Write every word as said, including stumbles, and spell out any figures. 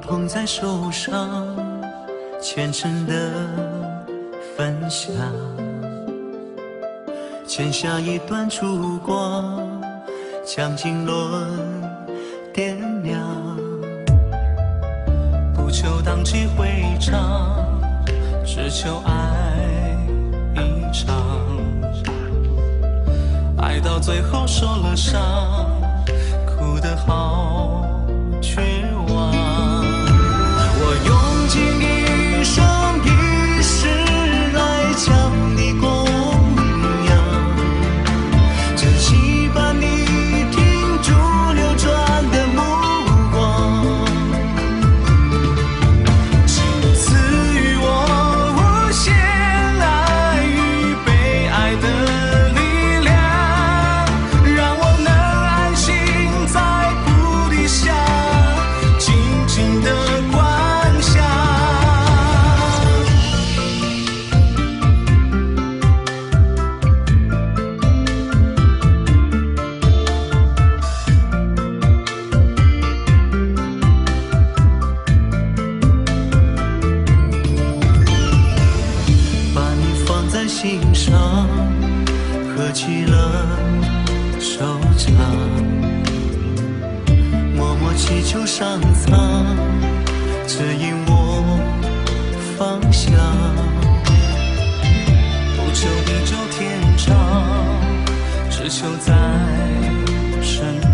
捧在手上，虔诚的分享，欠下一段烛光，将经纶点亮，不求荡气回肠，只求爱一场，爱到最后受了伤，哭得好绝望。我用尽一生一世来将你供养，珍惜把你停住流转的目光，请赐予我无限爱与被爱的力量，让我能安心在菩提下静静地观想。把你放在心上，合起了手掌，默默祈求上苍指引我方向，不求地久天长，只求在身